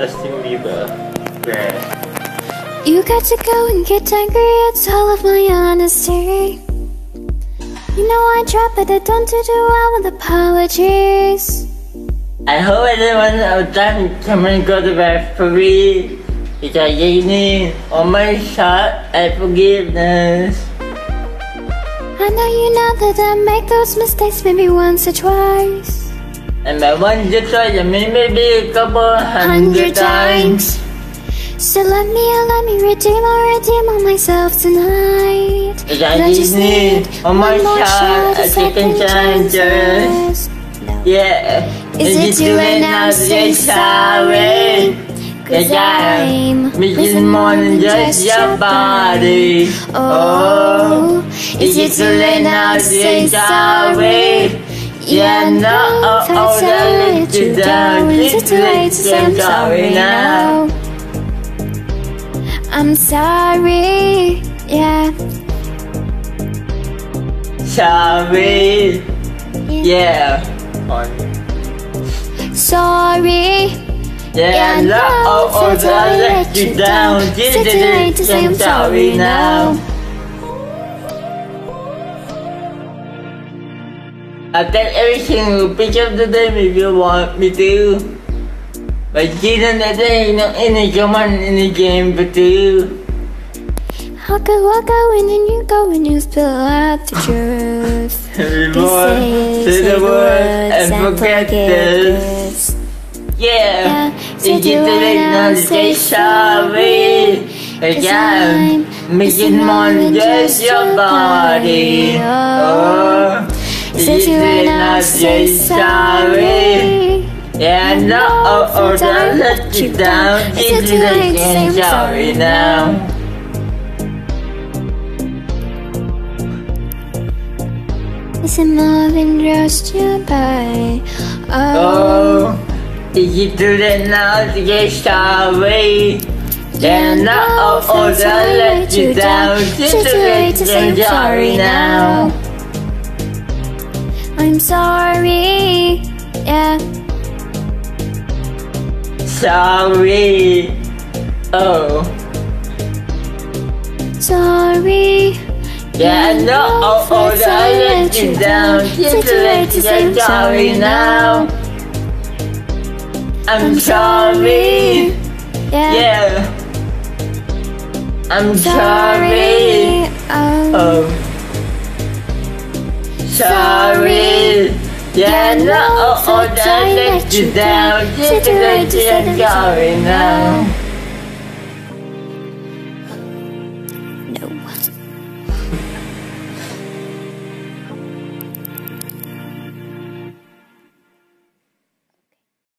Justin Bieber. Yeah. You got to go and get angry, it's all of my honesty. You know I try, but I don't do too well with apologies. I hope everyone out there can go to referee because they need all my shot and forgiveness. I know you know that I make those mistakes maybe once or twice. And by once or twice, I mean maybe a couple hundred times. So let me redeem all myself tonight. I just need one more shot, a second chance. Yeah. Is it too late now to say sorry? Cause I'm missing more than just your body. Oh, is it too late now to say sorry? Yeah, no, I let you down. It's too late to say I'm sorry now. I'm sorry, yeah. Sorry, yeah. Sorry, yeah, no, I let you down. It's too late to say I'm sorry now. I'll take every single picture of the day if you want me to. But didn't that day, no any command in the game but two. I'll go in and you spill out the truth. Say the words and forget this. Yeah, it's too late now to say sorry. Cause I'm missing more than just your body. Oh, it's too late now to say sorry. Yeah, no, don't let you down. It's too late to say I'm sorry now. Is it more than just your body? Oh, is it too late now to get sorry? Yeah, no, don't let you down. It's too late to say I'm sorry now. I'm sorry, yeah. Sorry. Oh. Sorry. Yeah, no, don't let you down. It's too late to say I'm sorry now. I'm sorry. Yeah. I'm sorry. Oh. Sorry. Yeah, no, don't let you down. It's too late to say I'm sorry now. No.